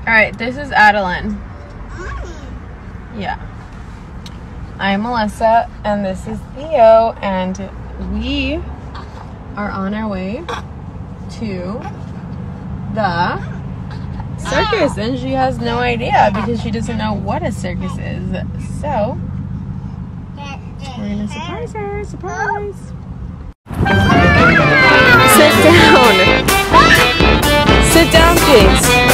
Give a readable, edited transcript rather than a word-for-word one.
Alright, this is Adeline. Yeah. I'm Melissa, and this is Theo, and we are on our way to the circus, and she has no idea because she doesn't know what a circus is. So, we're gonna surprise her. Surprise! Sit down. Sit down, please.